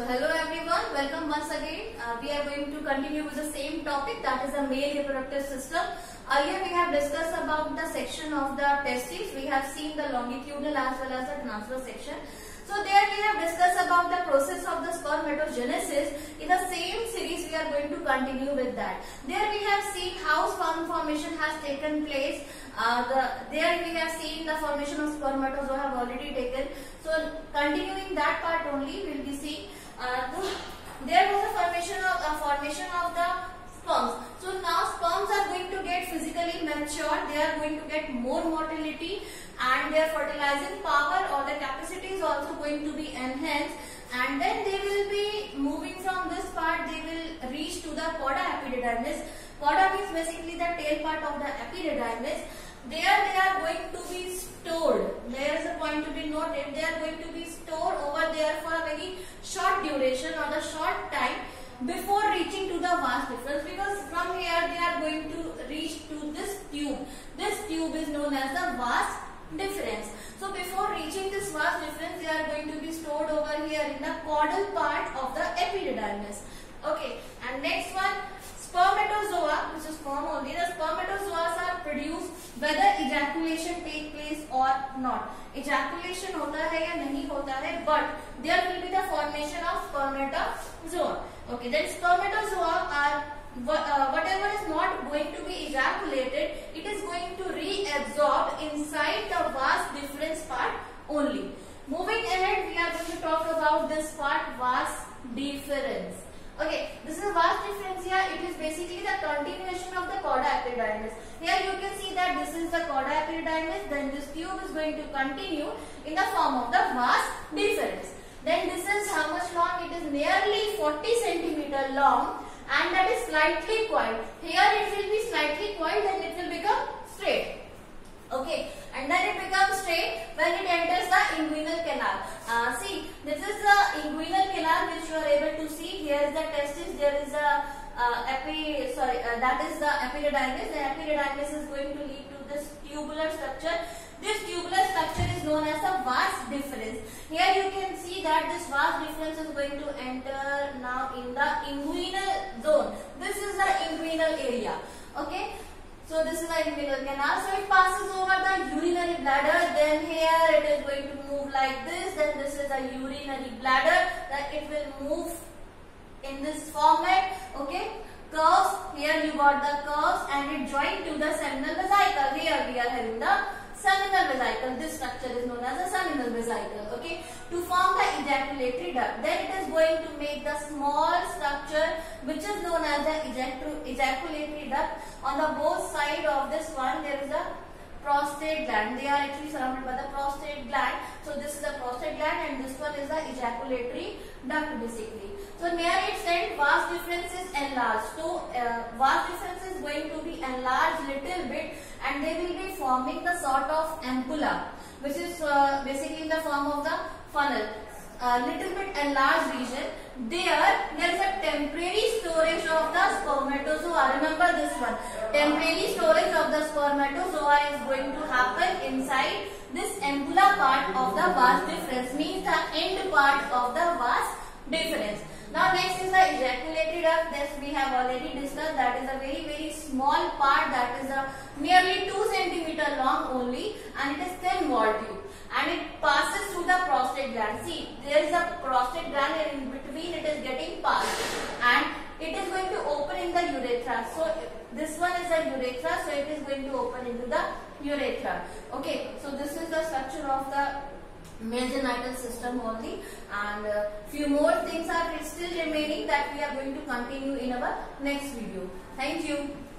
So hello everyone, welcome once again. We are going to continue with the same topic, that is the male reproductive system. Earlier we have discussed about the section of the testes. We have seen the longitudinal as well as the transverse section. So there we have discussed about the process of the spermatogenesis. In the same series we are going to continue with that. There we have seen how sperm formation has taken place. There we have seen the formation of spermatozoa have already taken. So continuing that part only, we will be seeing there was a formation of the sperms. So now sperms are going to get physically mature. They are going to get more motility, and their fertilizing power or the capacity is also going to be enhanced. And then they will be moving from this part. They will reach to the cauda epididymis. Cauda means basically the tail part of the epididymis. There they are going to be stored. There is a point to be noted. They are going to be stored over there for a very short duration or the short time before reaching to the vas deferens, because from here they are going to reach to this tube. This tube is known as the vas deferens. So before reaching this vas deferens, they are going to be stored over here in the caudal part of the epididymis. Okay, and next one, spermatozoa, which is sperm only. The spermatozoas are produced whether ejaculation take place or not. Ejaculation hota hai ya nahi hota hai, but there will be the formation of spermatozoa. Okay, then spermatozoa are whatever is not going to be ejaculated, it is going to reabsorb inside the vas deferens part only. Moving ahead, we are going to talk about this part, vas deferens. Okay, this is vas deferens here. It is basically the continuation of the cauda epididymis. Here you can see that this is the cauda epididymis. Then this tube is going to continue in the form of the vas deferens. Then this is how much long? It is nearly 40 centimeter long, and that is slightly coiled. Here it will be slightly coiled, and it will become straight. Okay, and then it becomes straight when it enters the inguinal canal. See, this is the inguinal canal which you are able to see. Here is the testis. There is a that is the epididymis. The epididymis is going to lead to this tubular structure. This tubular structure is known as the vas deferens. Here you can see that this vas deferens is going to enter now in the inguinal zone. This is the inguinal area. Okay. So this is the inguinal canal. So it passes over the urinary bladder. Then here it is going to move like this. Then this is the urinary bladder. Then it will move in this format. Okay. Curves. Here you got the curves, and it joined to the seminal vesicle. Here we are having the seminal vesicle. This structure is known as the seminal vesicle. Okay. To form the ejaculatory duct. Then it is going to make the small structure which is known as the ejaculatory duct. On the both side of this one, there is a prostate gland. They are actually surrounded by the prostate gland. So this is the prostate gland, and this one is the ejaculatory duct basically. So near its end, vas deferens is enlarged. So vas deferens is going to be enlarged little bit, and they will be forming the sort of ampulla, which is basically in the form of the funnel. Little bit enlarged region. There is a temporary storage of the spermatozoa. Remember this one. Temporary storage of the spermatozoa is going to happen inside this ampulla part of the vas deferens, means the end part of the vas deferens. Now next is the ejaculatory duct. This we have already discussed. That is a very small part, that is nearly 2 cm long only, and it is thin walled tube, and it passes through the prostate gland. See, there is a prostate gland, and in between it is getting passed, and it is going to open in the urethra. So this one is the urethra, so it is going to open into the urethra. Okay, so this is the structure of the male genital system only, and few more things are still remaining that we are going to continue in our next video. Thank you.